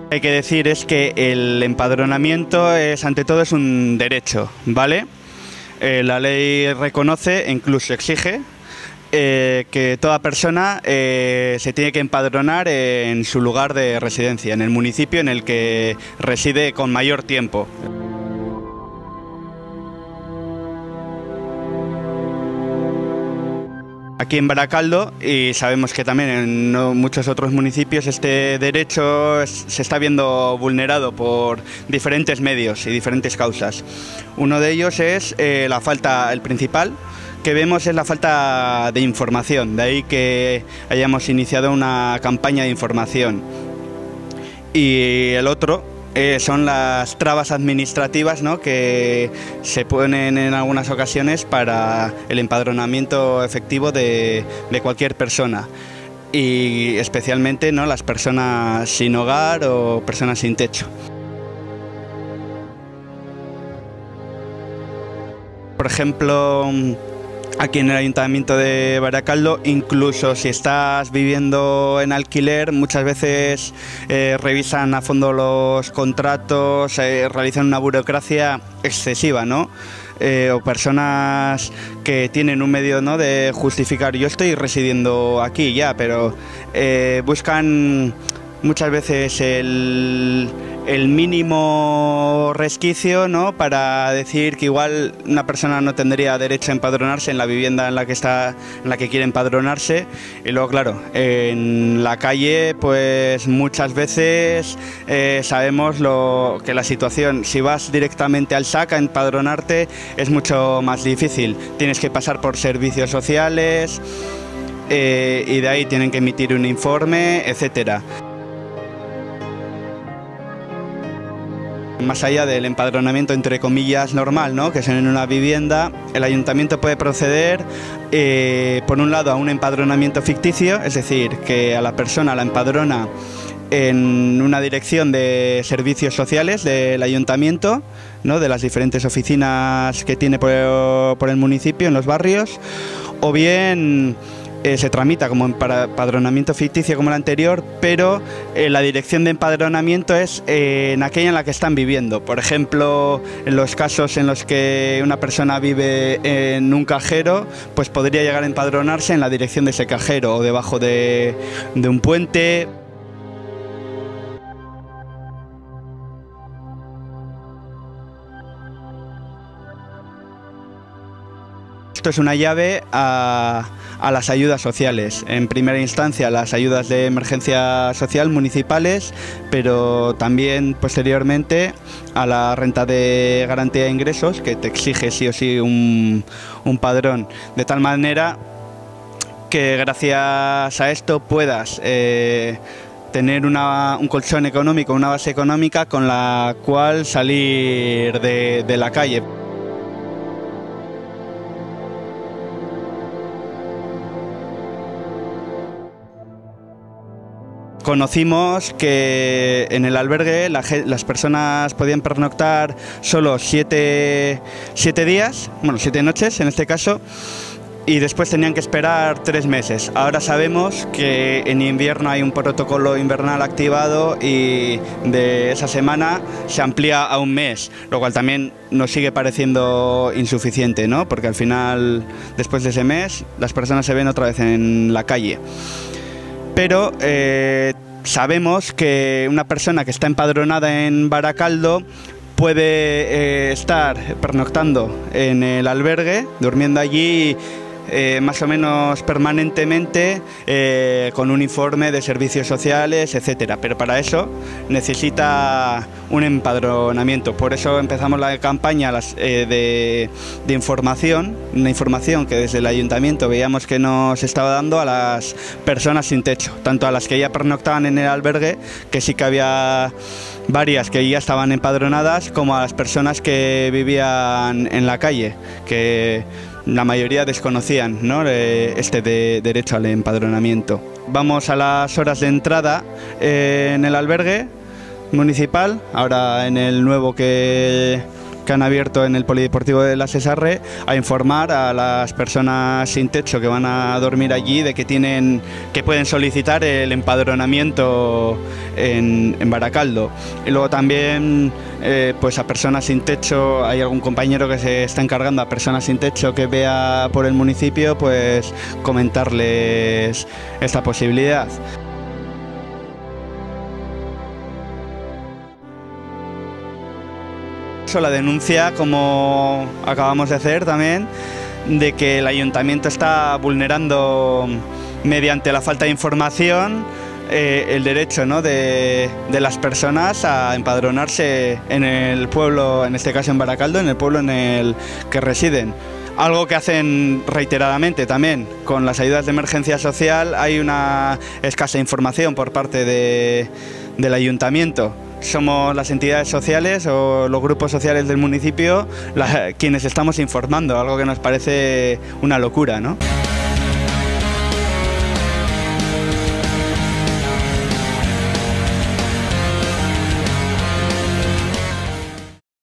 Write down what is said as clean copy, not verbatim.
Hay que decir es que el empadronamiento es, ante todo, es un derecho, ¿vale? La ley reconoce e incluso exige que toda persona se tiene que empadronar en su lugar de residencia, en el municipio en el que reside con mayor tiempo. Aquí en Baracaldo, y sabemos que también en muchos otros municipios, este derecho se está viendo vulnerado por diferentes medios y diferentes causas. Uno de ellos es el principal que vemos es la falta de información, de ahí que hayamos iniciado una campaña de información. Y el otro son las trabas administrativas, ¿no?, que se ponen en algunas ocasiones para el empadronamiento efectivo de cualquier persona, y especialmente, ¿no?, las personas sin hogar o personas sin techo. Por ejemplo, aquí en el Ayuntamiento de Baracaldo, incluso si estás viviendo en alquiler, muchas veces revisan a fondo los contratos, realizan una burocracia excesiva, ¿no? O personas que tienen un medio, ¿no?, de justificar, yo estoy residiendo aquí ya, pero buscan muchas veces el mínimo resquicio, ¿no?, para decir que igual una persona no tendría derecho a empadronarse en la vivienda en la que quiere empadronarse. Y luego, claro, en la calle, pues muchas veces sabemos que la situación, si vas directamente al SAC a empadronarte, es mucho más difícil. Tienes que pasar por servicios sociales y de ahí tienen que emitir un informe, etcétera. Más allá del empadronamiento, entre comillas, normal, ¿no?, que es en una vivienda, el ayuntamiento puede proceder, por un lado, a un empadronamiento ficticio, es decir, que a la persona la empadrona en una dirección de servicios sociales del ayuntamiento, ¿no?, de las diferentes oficinas que tiene por el municipio, en los barrios, o bien se tramita como empadronamiento ficticio como el anterior, pero la dirección de empadronamiento es en aquella en la que están viviendo. Por ejemplo, en los casos en los que una persona vive en un cajero, pues podría llegar a empadronarse en la dirección de ese cajero o debajo de un puente. Esto es una llave a las ayudas sociales. En primera instancia, las ayudas de emergencia social municipales, pero también posteriormente a la renta de garantía de ingresos, que te exige sí o sí un padrón, de tal manera que gracias a esto puedas tener un colchón económico, una base económica con la cual salir de la calle. Conocimos que en el albergue las personas podían pernoctar solo 7 días, bueno, 7 noches en este caso, y después tenían que esperar 3 meses. Ahora sabemos que en invierno hay un protocolo invernal activado y de esa semana se amplía a 1 mes, lo cual también nos sigue pareciendo insuficiente, ¿no?, porque al final, después de ese mes, las personas se ven otra vez en la calle. Pero sabemos que una persona que está empadronada en Baracaldo puede estar pernoctando en el albergue, durmiendo allí más o menos permanentemente, con un informe de servicios sociales, etcétera. Pero para eso necesita un empadronamiento. Por eso empezamos la campaña de información, una información que desde el ayuntamiento veíamos que nos estaba dando a las personas sin techo, tanto a las que ya pernoctaban en el albergue, que sí que había varias que ya estaban empadronadas, como a las personas que vivían en la calle, que la mayoría desconocían, ¿no?, este derecho al empadronamiento. Vamos a las horas de entrada en el albergue municipal, ahora en el nuevo que que han abierto en el Polideportivo de la Cesarre a informar a las personas sin techo que van a dormir allí de que pueden solicitar el empadronamiento en Baracaldo. Y luego también pues a personas sin techo, hay algún compañero que se está encargando a personas sin techo que vea por el municipio, pues comentarles esta posibilidad. La denuncia, como acabamos de hacer también, de que el ayuntamiento está vulnerando mediante la falta de información el derecho, ¿no?, de las personas a empadronarse en el pueblo, en este caso en Baracaldo, en el pueblo en el que residen. Algo que hacen reiteradamente también con las ayudas de emergencia social. Hay una escasa información por parte del ayuntamiento. Somos las entidades sociales o los grupos sociales del municipio quienes estamos informando, algo que nos parece una locura, ¿no?